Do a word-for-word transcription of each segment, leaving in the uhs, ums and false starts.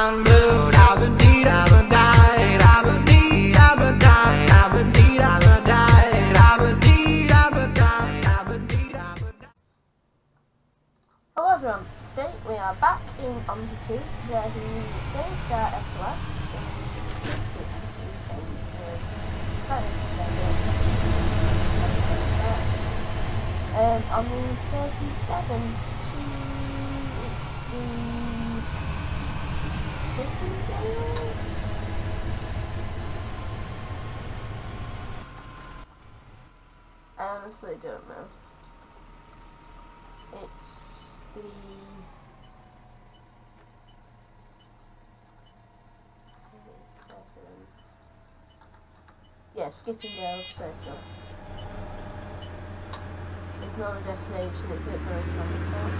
down mood. I've been deed, I've been died, I've been deed, I've been died, I've been deed, I've been died, I've been deed, I've been died, I've been deed, I've been died. Hello everyone, today we are back in Omni two, driving Gangstar S L S. Um, on the thirty-seven, it's the Chippendales? I honestly don't know. It's the thirty-seven. Yeah, Skippendale Circle. Ignore the destination, it's a bit very common.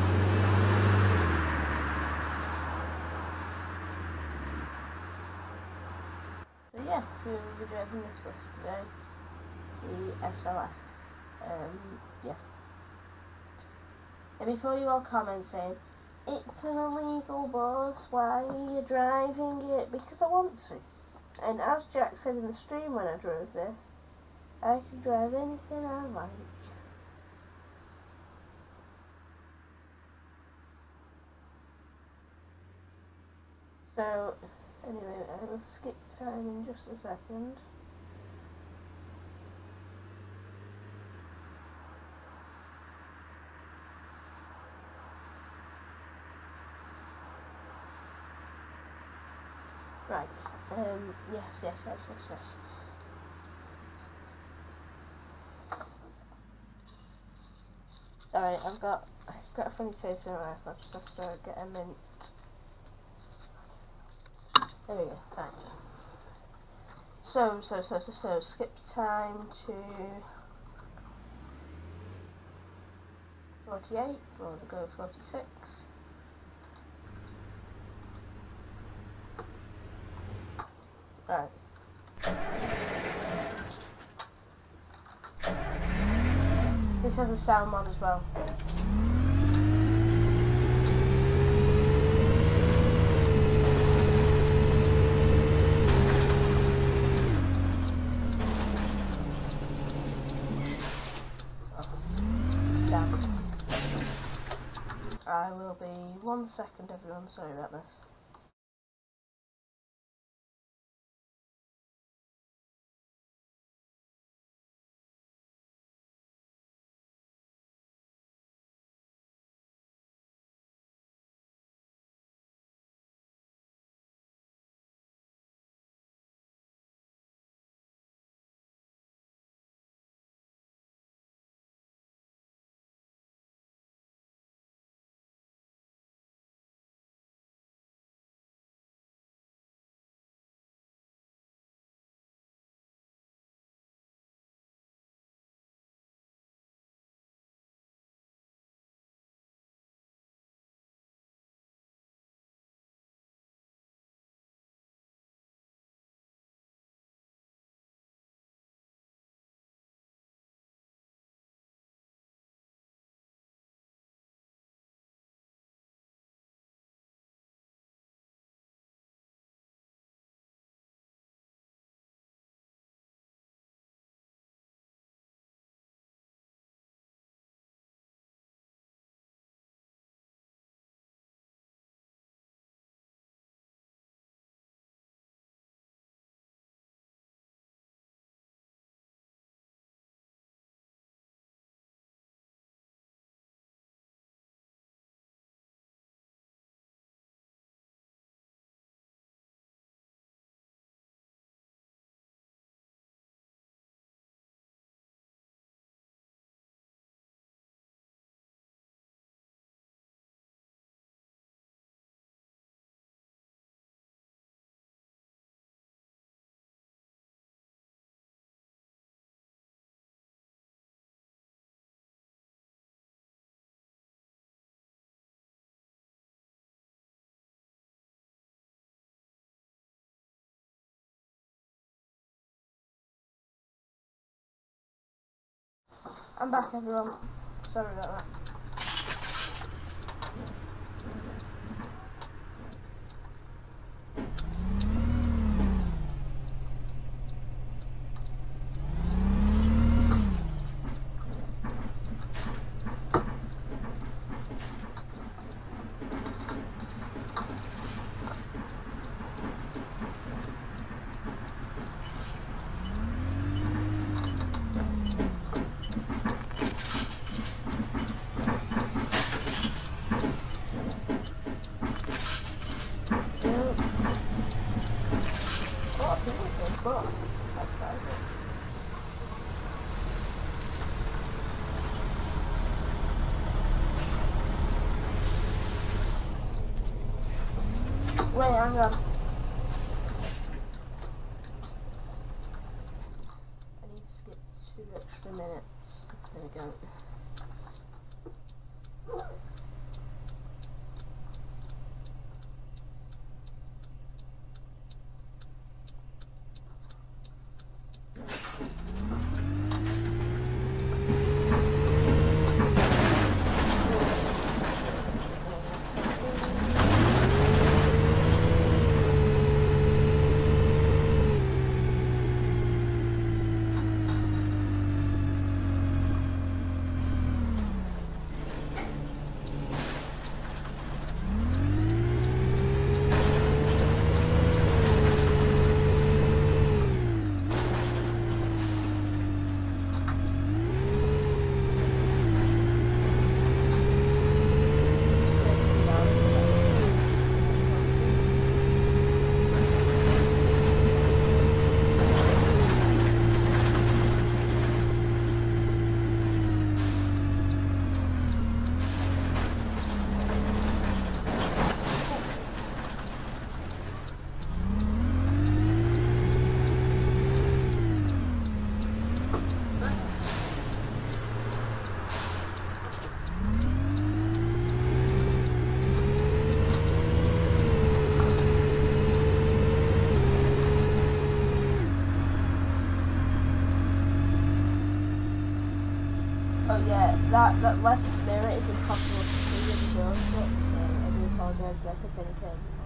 So yes, we will be driving this bus today, the S L F. Um, yeah. And before you all comment saying, it's an illegal bus, why are you driving it? Because I want to. And as Jack said in the stream when I drove this, I can drive anything I like. So, anyway, I will skip time in just a second. Right, um, yes, yes, yes, yes, yes. Sorry, I've got, I've got a funny taste in my mouth, I just have to get a mint. There we go, right. So, so, so, so, so, skip time to forty-eight, we'll go forty-six. Right. This has a sound mod as well. I will be one second, everyone. Sorry about this. I'm back, everyone. Sorry about that. but I tried it. Wait, hang on. I need to skip two extra minutes. There we go. Oh yeah, that, that left mirror is impossible to see in the drone shot, so I do apologise if I continue killing you.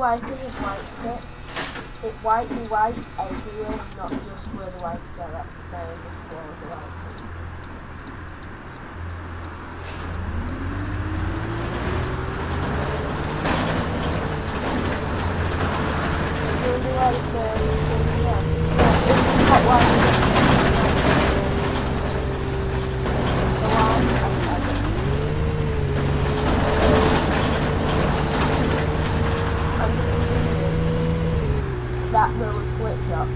wipers and wiped it. It wiped the white everywhere, not just where the wipers are actually down the floor of the wipers. Really like the, yeah, it's hot wipers. The one, I had it. That little switch up.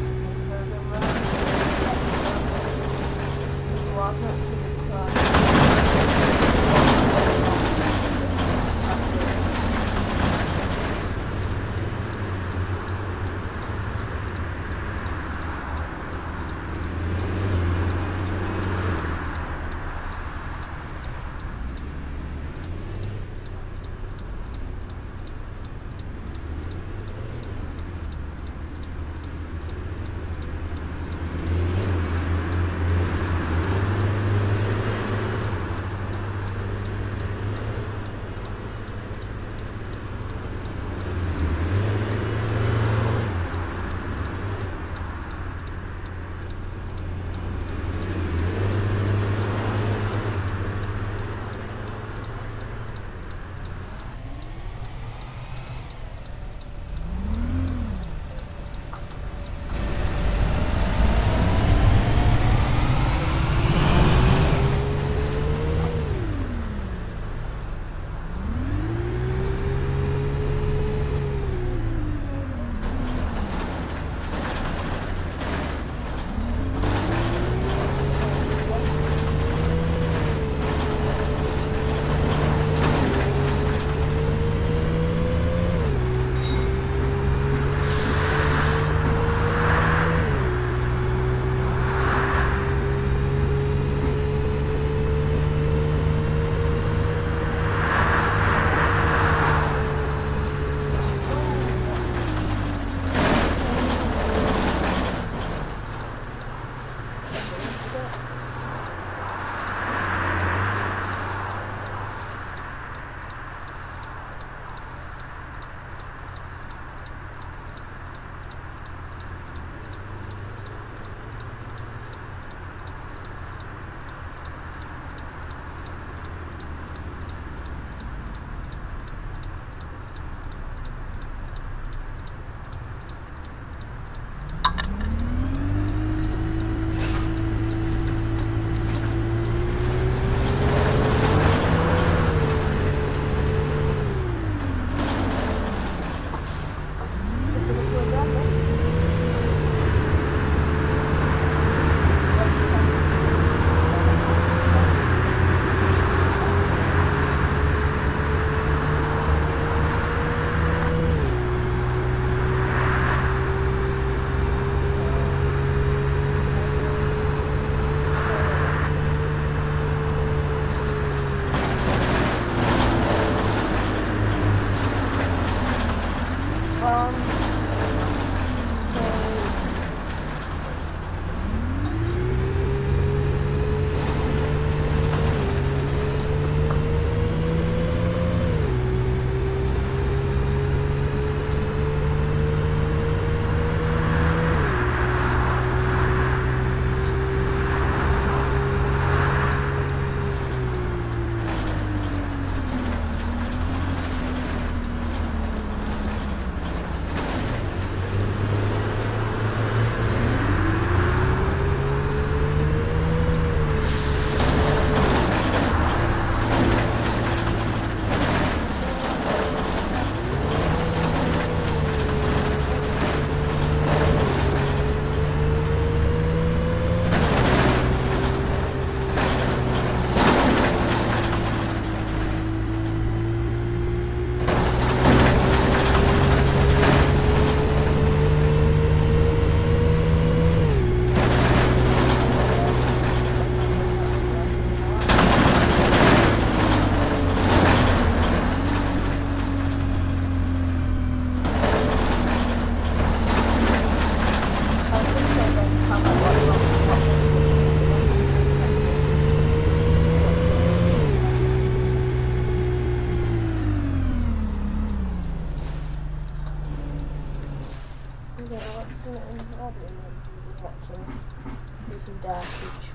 I'm gonna watch it and I'll do it actually. Do some darkage.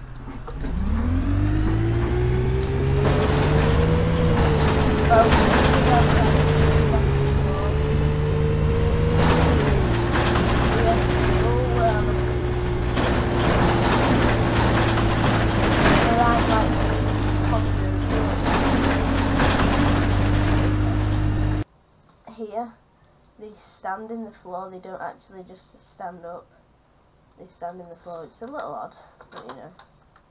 Oh, here, they stand in the floor, they don't actually just stand up, they stand in the floor. It's a little odd, but you know.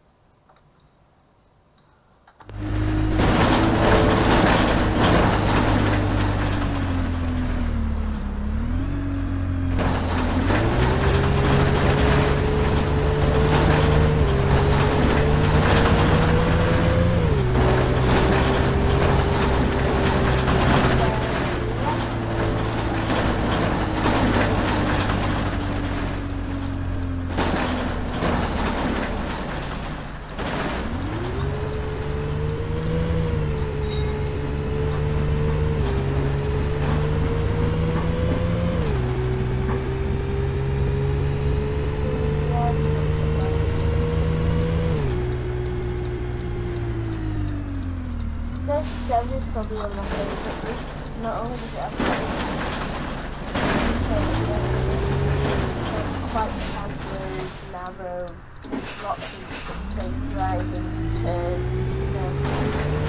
thirty-seven is probably one of my favourite routes. Not only does it have quite casual, narrow, lots of straight driving, turns, you know.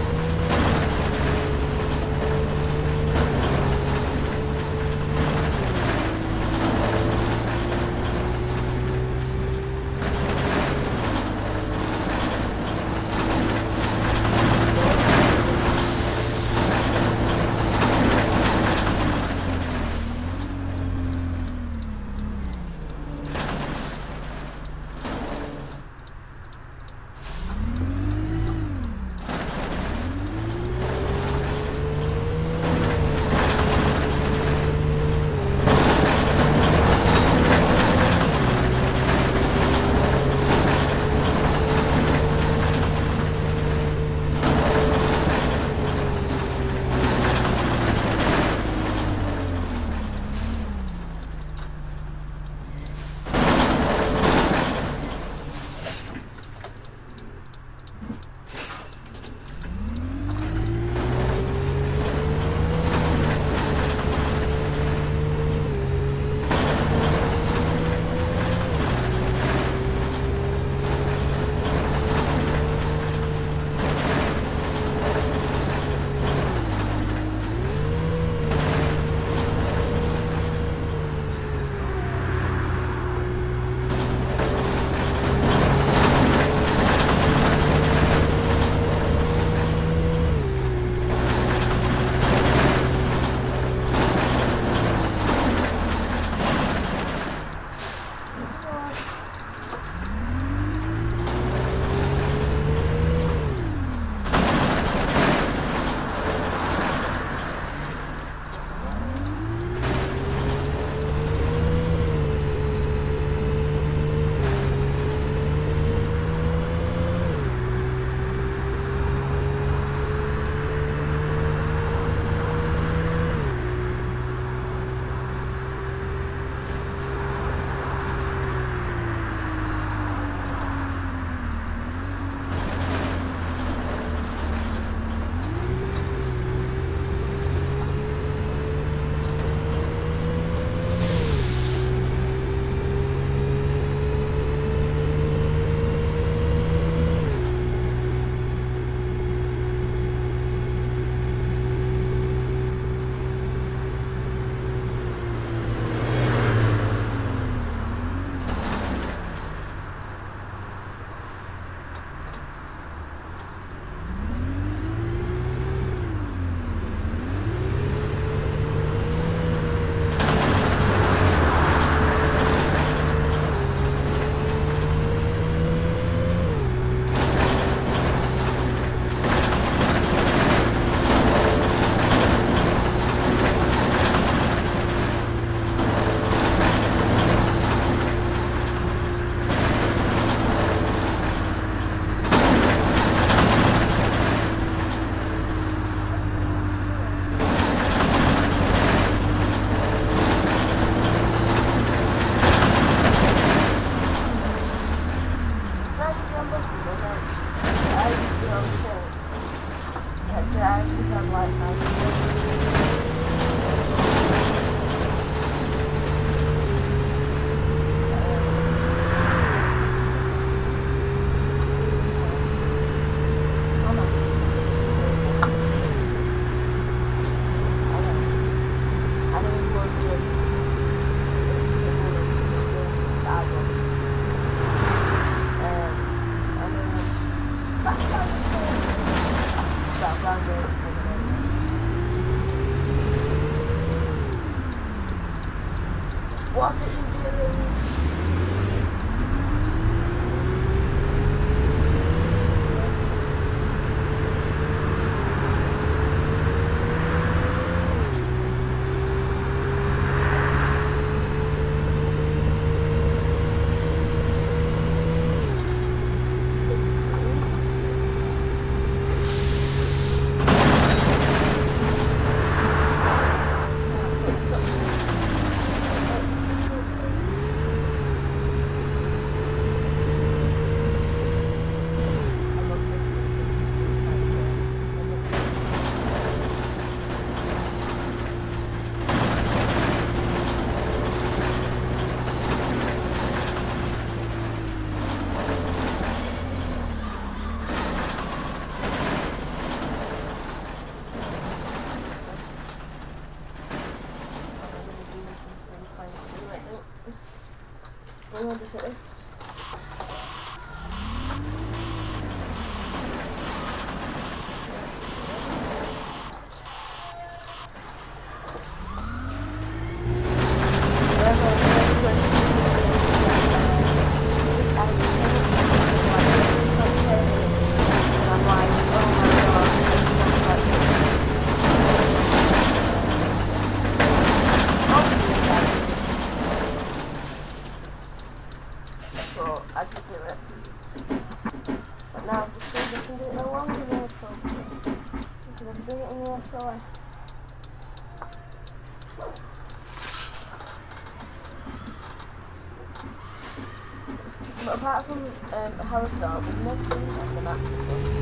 But apart from um, Harry Star, we've never seen him in that before.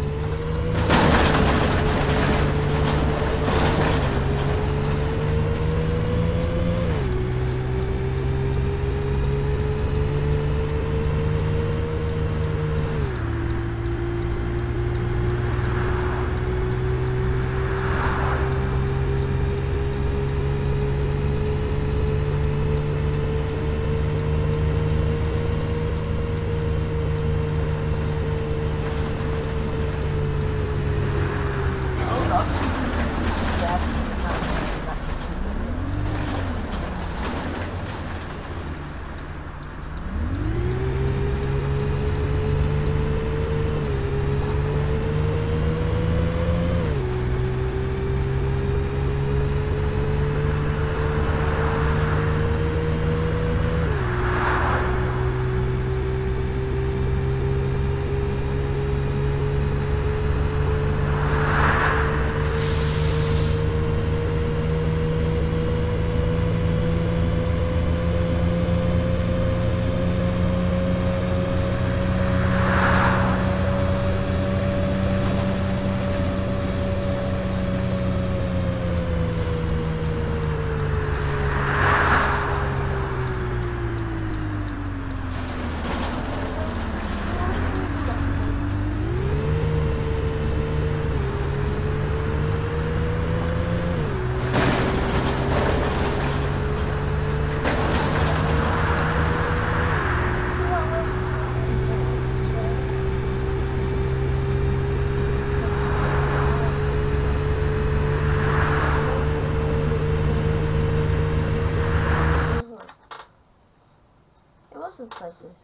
The places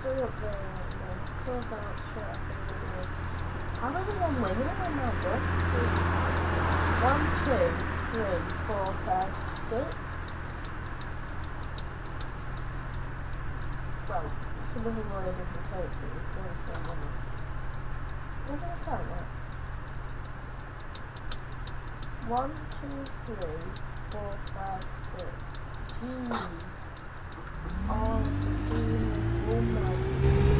stood up there right now. Of course I'm not sure I can do it. How many one winning on my book? One, two, three, four, five, six. Well, some of them are in different characters, so it's the same number. Where do I count that? One, two, three, four, five, six. Jeez. All the same woman.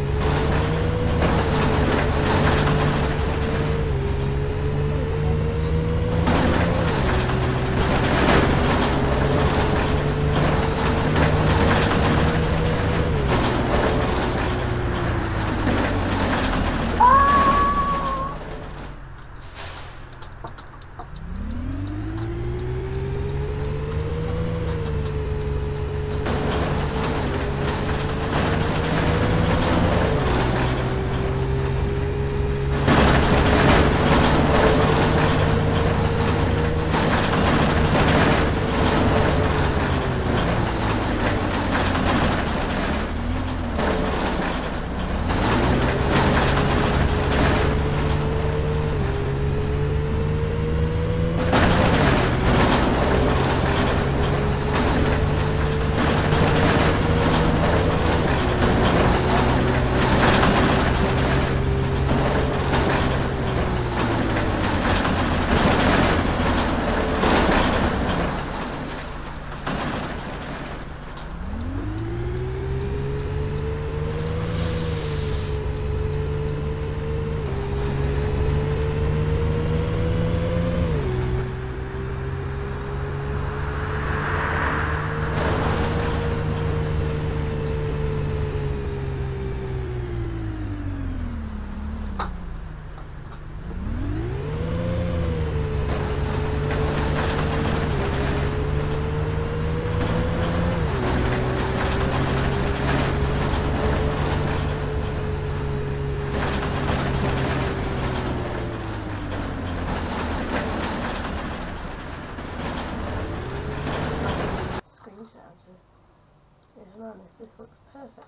This looks perfect.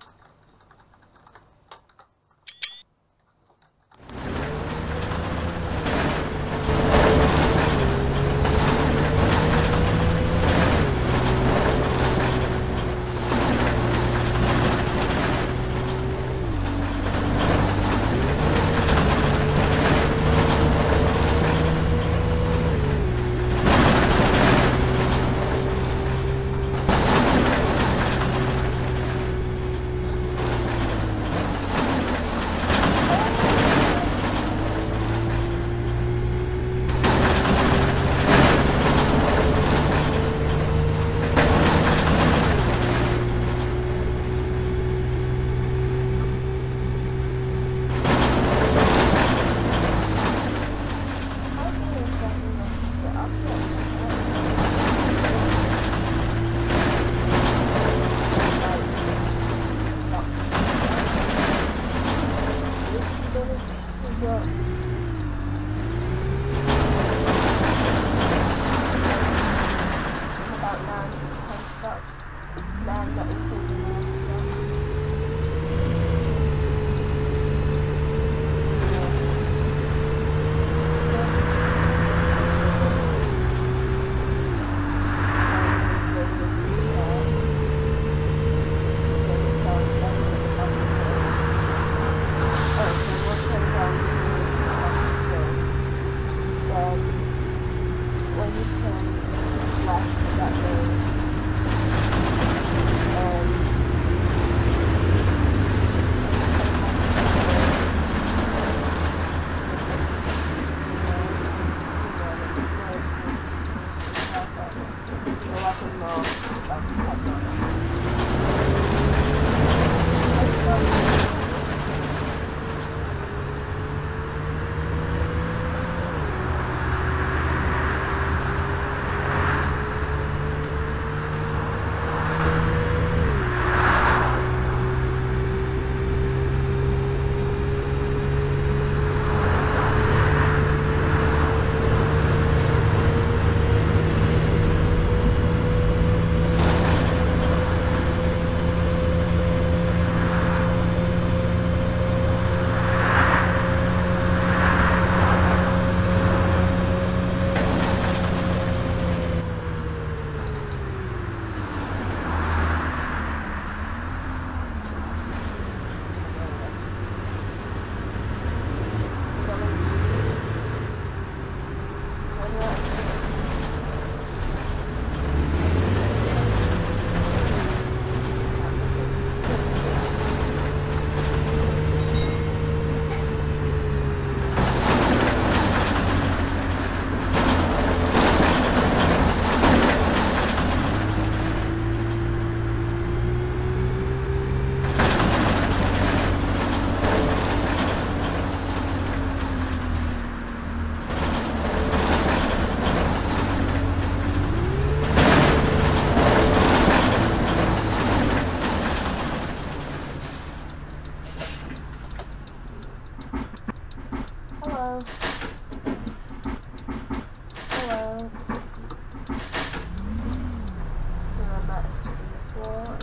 That's to the floor.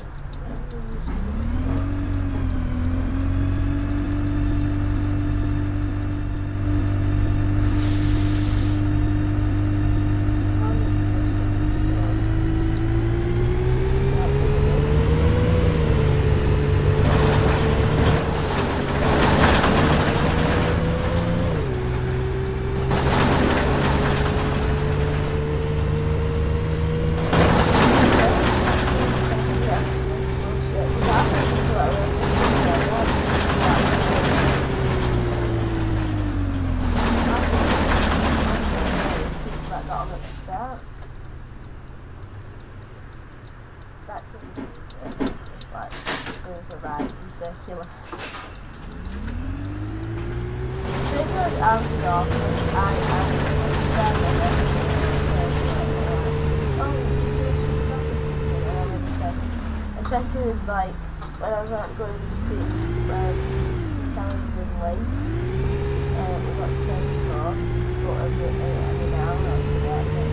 Especially with, like, when I was like, going between um, Challenges and Lake, um, we got the same score, but a bit uh, every now and then after that, then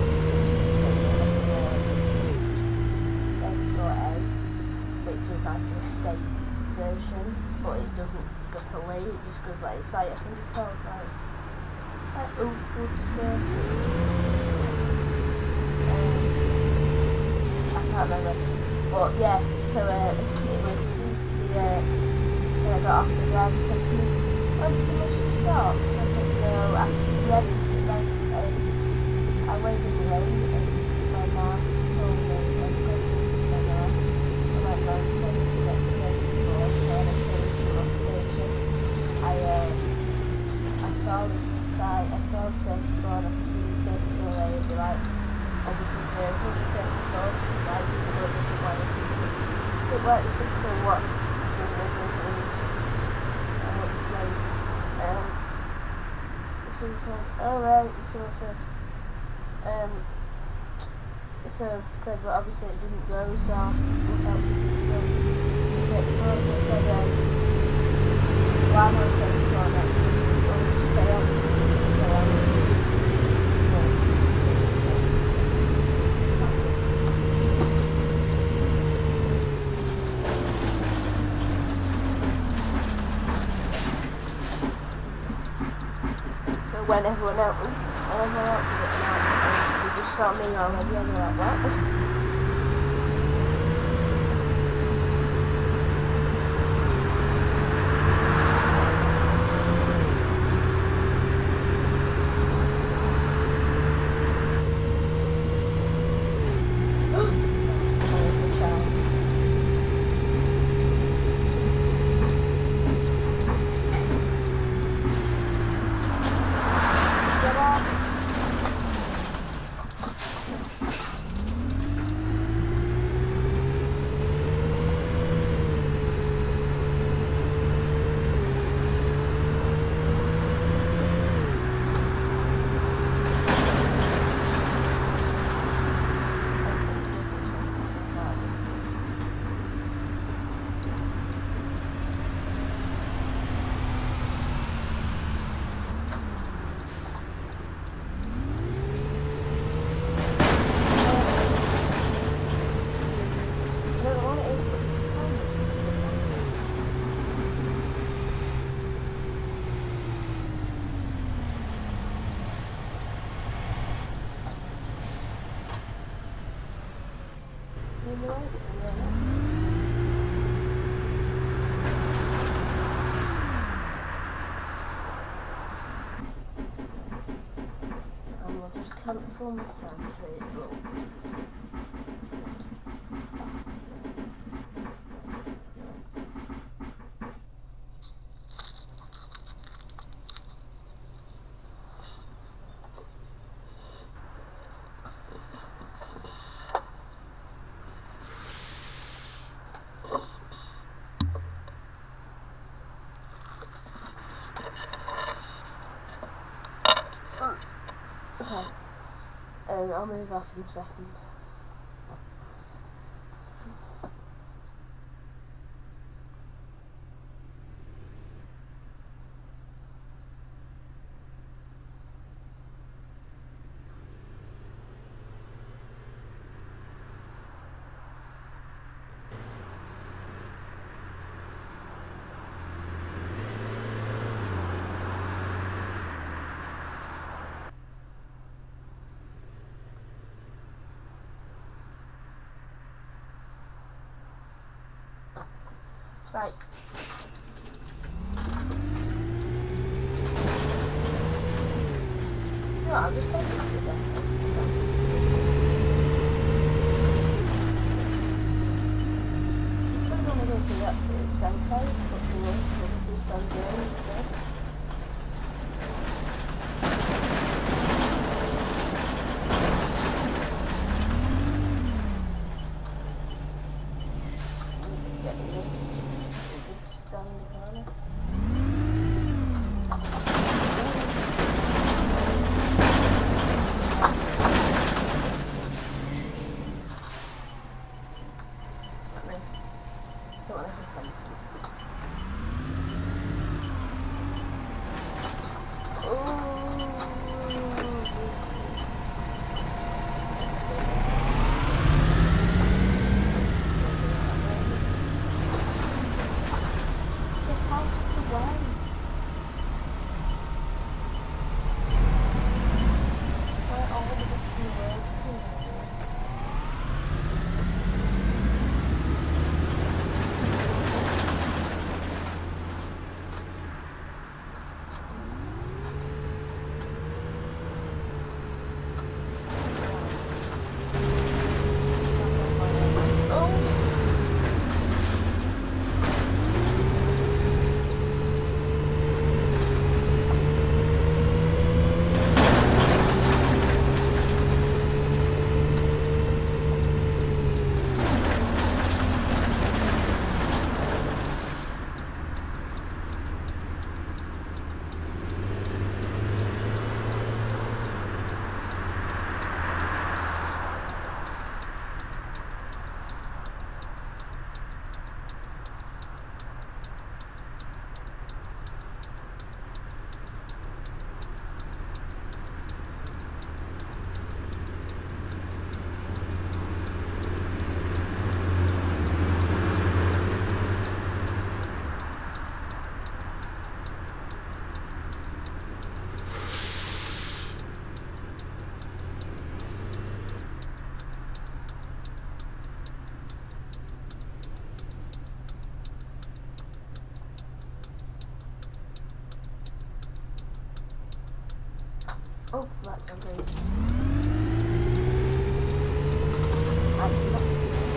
Expo A, which is like a state version, but it doesn't go to Lake, it just goes like, it's like, I think it's called like, like Oakwood Circuit. Um, I can't remember. But yeah, so uh, it was the, uh, I got off the drive and said, oh, did you wish to stop? So I said, no, after the end, like, um, I waited away and my mum told me I was going to my mum. And my mum told me to get to the before, so when I came to the bus station, I, uh, I saw the guy, I saw the twenty-four and I could see the twenty-four away and be like, obviously there's only twenty-four, so it's like, you know, different one. It works for what? Um, so he said, alright, so I said, um, so I said, but obviously it didn't go, so we felt it go. He said, no, so I said, um, well, I'm on twenty-four next week, I'll just stay on, stay on. When everyone else, when everyone else was getting out, they just saw me already and they were like, what? Cancel my translate roll. Okay. Um, I'll move off in a second. Right. No, I'll just take it back again. I'm going to go to that for the Sentai, but we will go to Sunday instead. Oh, that's a great. I'm not.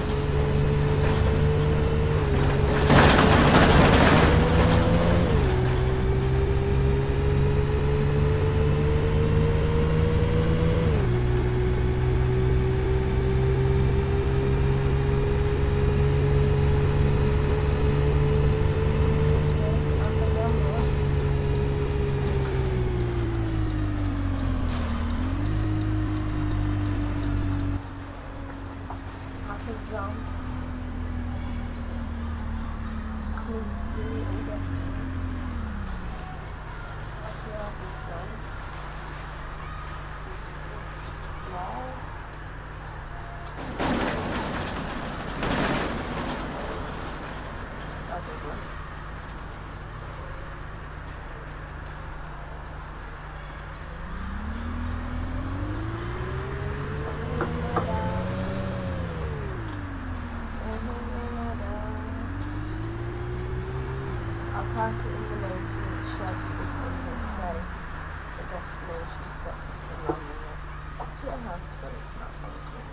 Park it in the maintenance shed because they say the destination's got something wrong with it. Actually it has, but it's not functioning.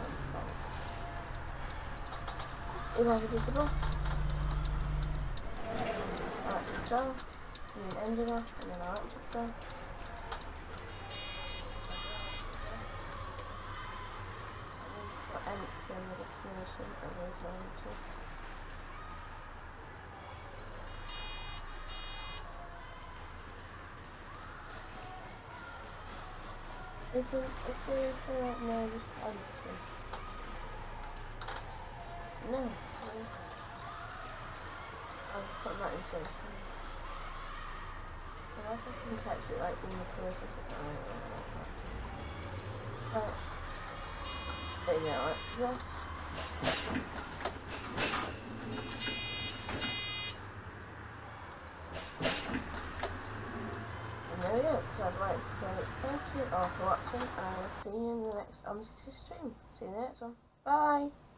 Inevitable. Electric cell. Need engine off and then electric cell. Empty on the destination, but there's no empty. Is it a serious right now? Just empty. No. I'll put that in safe. I like I can catch it like in the process of it. Right. There you go, let's just. And there we go. So I'd like to say thank you all for watching, and I will see you in the next Omsity stream. See you in the next one. Bye!